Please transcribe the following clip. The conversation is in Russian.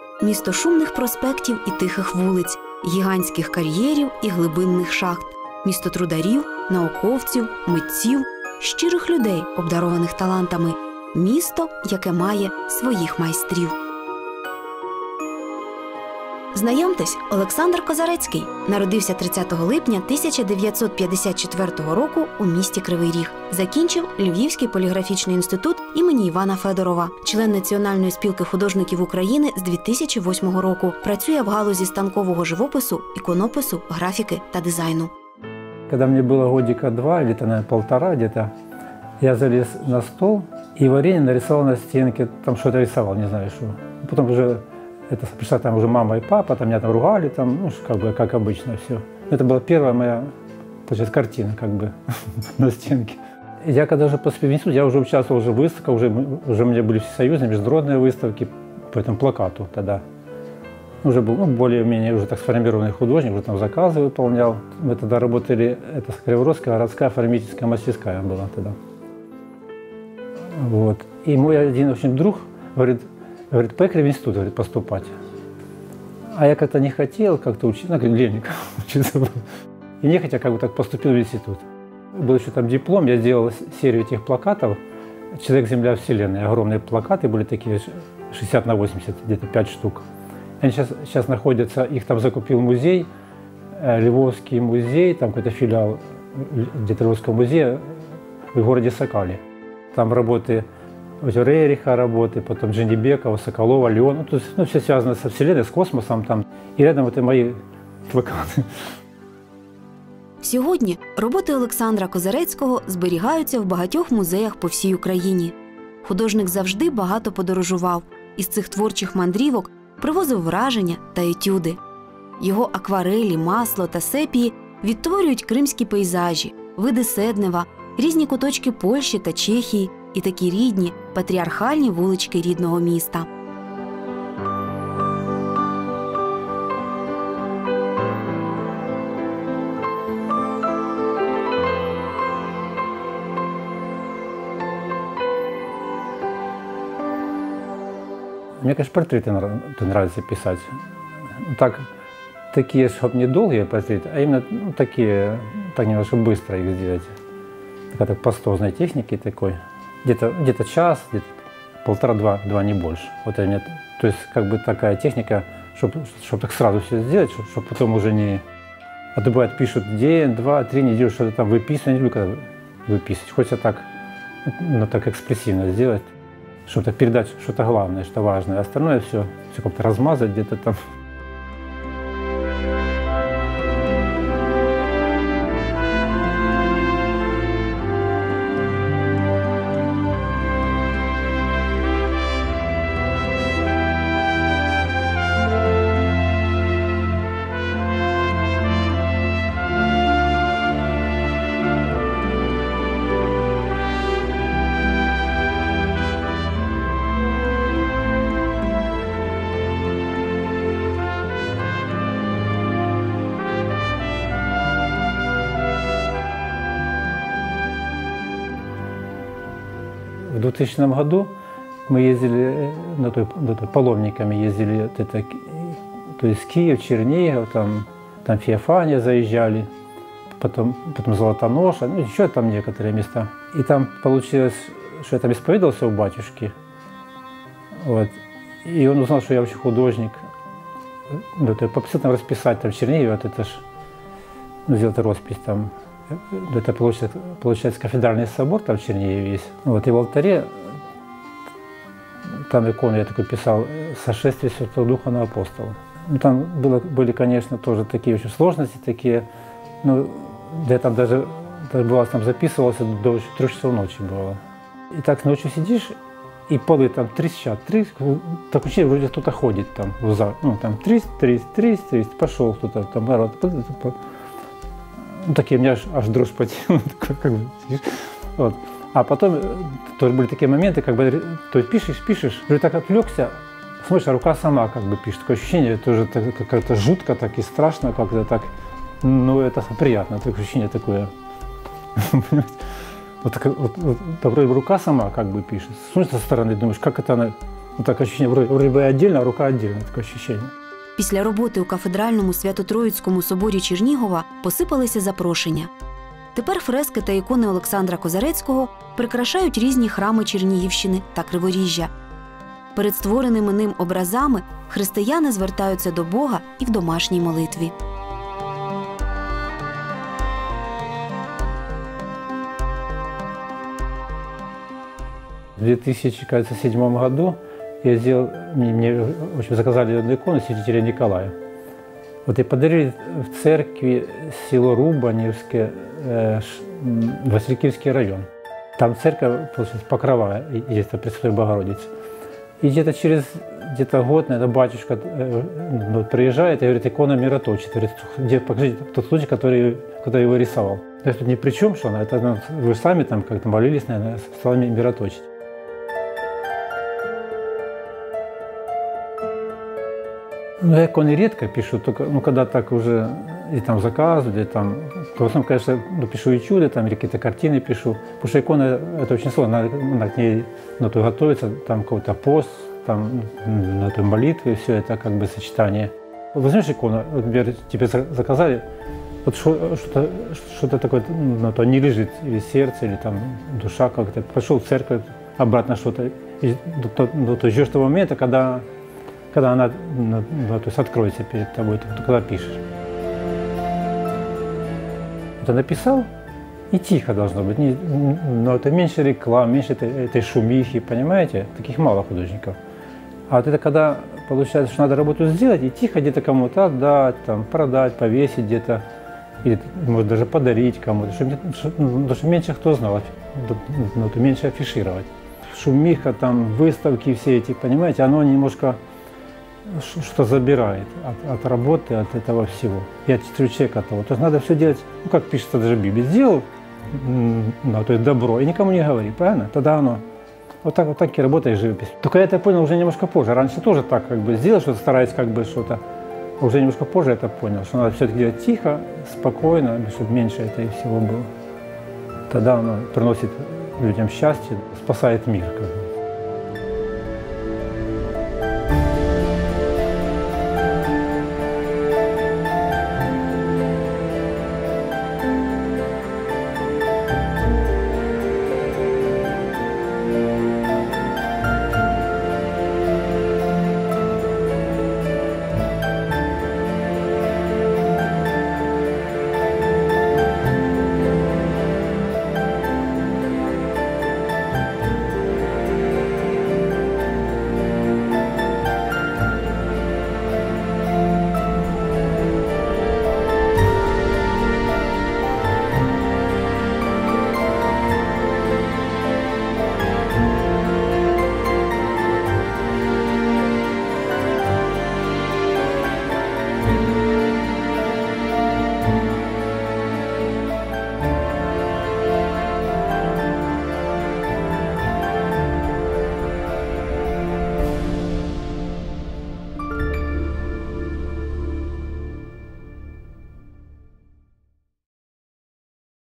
місто шумних проспектів і тихих вулиць, гігантських кар'єрів і глибинних шахт, місто трударів, науковців, митців, щирих людей, обдарованих талантами, місто, яке має своїх майстрів. Знайомтесь, Олександр Козарецький народився 30 липня 1954 року у місті Кривий Ріг. Закінчив Львівський поліграфічний інститут імені Івана Федорова. Член Національної спілки художників України з 2008 року. Працює в галузі станкового живопису, іконопису, графіки та дизайну. Когда мне было годика 2 или, наверное, 1,5 где-то, я залез на стол и варенье нарисовал на стенке, там что-то рисовал, не знаю что. Потом уже пришла там уже мама и папа, там меня там ругали, там, ну, как бы, как обычно все. Это была первая моя, получается, картина, как бы, на стенке. Я когда уже после института, я уже участвовал уже в выставках, уже у меня были всесоюзные, международные выставки по этому плакату тогда. Уже был, ну, более-менее уже так сформированный художник, уже там заказы выполнял. Мы тогда работали, это Криворожская городская оформительская мастерская была тогда. Вот. И мой один очень друг говорит, поехали в институт, говорит, поступать. А я как-то не хотел, как-то учиться, ну, леник учиться. И нехотя как бы так поступил в институт. Был еще там диплом, я сделал серию этих плакатов «Человек, Земля, Вселенная». Огромные плакаты были такие, 60 на 80, где-то 5 штук. Они сейчас находятся, их там закупил музей, Львовский музей, там какой-то филиал где-то Львовского музея в городе Сокале. Там работы Рериха, работы, потом Дженебекова, Соколова, Леона. Ну, то есть, ну, все связано со Вселенной, с космосом там. И рядом это мои плакаты. Сьогодні роботи Олександра Козарецького зберігаються в багатьох музеях по всій Україні. Художник завжди багато подорожував. Із цих творчих мандрівок привозив враження та етюди. Його акварелі, масло та сепії відтворюють кримські пейзажі, види Седнева, різні куточки Польщі та Чехії і такі рідні, патріархальні вулички рідного міста. Мне, конечно, портреты нравится писать. Такие, чтобы не долгие портреты, а именно, ну, такие, так немножко быстро их сделать. Такая пастозной техники такой. Где-то час, где-то полтора-два, не больше. Вот это, то есть как бы такая техника, чтобы так сразу все сделать, чтобы потом уже не... А то бывает, пишут день, 2, 3 недели, что-то там выписывать, не люблю когда выписывать. Хочется так, ну, так экспрессивно сделать, чтобы передать что-то главное, что важное. Остальное все как-то размазать где-то там. В 2000 году мы ездили, паломниками ездили, то есть Киев, Чернигов, там Феофания заезжали, потом Золотоноша, ну еще там некоторые места. И там получилось, что я там исповедовался у батюшки, вот, и он узнал, что я вообще художник. Попросил там расписать там в Чернигове, вот это ж, ну, сделать роспись там. Это получается кафедральный собор там в Чернигове есть. Вот, и в алтаре там икону я такой писал «Сошествие Святого Духа на апостола». Ну, там были, конечно, тоже такие очень сложности, такие, ну, я там даже бывало, там записывался до 3 часов ночи бывало. И так ночью сидишь, и полы там трещат, так ощущение, вроде кто-то ходит там в зал, ну, там трись, пошел кто-то там, ну, такие, у меня аж дрожь по телу, как бы, вот. А потом тоже были такие моменты, как бы, то есть пишешь, вроде так отвлекся, смотришь, а рука сама как бы пишет. Такое ощущение, тоже как-то жутко, так и страшно, как-то так, ну, это приятно, такое ощущение такое. Вот вроде рука сама как бы пишет. Смотришь со стороны, думаешь, как это она Ну, так ощущение, вроде бы отдельно, а рука отдельно, такое ощущение. Після роботи у кафедральному Свято-Троїцькому соборі Чернігова посипалися запрошення. Тепер фрески та ікони Олександра Козарецького прикрашають різні храми Чернігівщини та Криворіжжя. Перед створеними ним образами християни звертаються до Бога і в домашній молитві. В 2007 году я сделал, мне в общем, заказали одну икону святителя Николая. Вот и подарили в церкви село Рубаневское, Василькивский район. Там церковь, получается, Покрова, есть Пресвятой Богородицы. И где-то через год, наверное, батюшка приезжает и говорит, икона мироточит. Говорит, где покажите тот случай, который его рисовал. То есть тут ни при чем, что она, это вы сами там как-то молились, наверное, словами мироточить. Ну, я иконы редко пишу, только когда так уже и там заказывают, и там, то в основном, конечно, пишу этюды, там, или какие-то картины пишу. Потому что икона это очень сложно, надо к ней готовиться, там какой-то пост, там, на той молитве, все это как бы сочетание. Возьмешь икону, вот, например, тебе заказали, вот что-то такое, то не лежит, или сердце, или там душа как-то. Пошел в церковь, обратно что-то, и то ждешь того момента, когда она, то есть откроется перед тобой, когда пишешь. Это написал, и тихо должно быть. Но это меньше рекламы, меньше этой шумихи, понимаете? Таких мало художников. А вот это когда получается, что надо работу сделать, и тихо где-то кому-то отдать, там, продать, повесить где-то, или, может, даже подарить кому-то, чтобы меньше кто знал, меньше афишировать. Шумиха, там, выставки все эти, понимаете, оно немножко что забирает от работы, от этого всего, и от человека того. То есть надо все делать, ну, как пишется даже в Библии, сделал, то есть добро, и никому не говори, правильно? Тогда оно, вот так и работает живопись. Только я это понял уже немножко позже. Раньше тоже так как бы сделал что-то, стараясь как бы что-то, а уже немножко позже это понял, что надо все-таки делать тихо, спокойно, чтобы меньше этого всего было. Тогда оно приносит людям счастье, спасает мир, как бы.